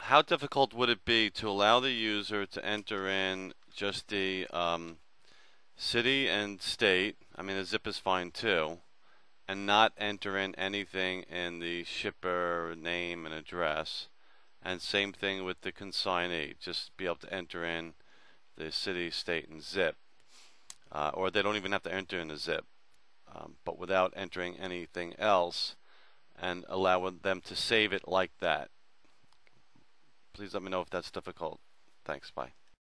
how difficult would it be to allow the user to enter in just the city and state? I mean, the zip is fine too, and not enter in anything in the shipper name and address. And same thing with the consignee, just be able to enter in the city, state, and zip. Or they don't even have to enter in the zip, but without entering anything else and allowing them to save it like that. Please let me know if that's difficult. Thanks, bye.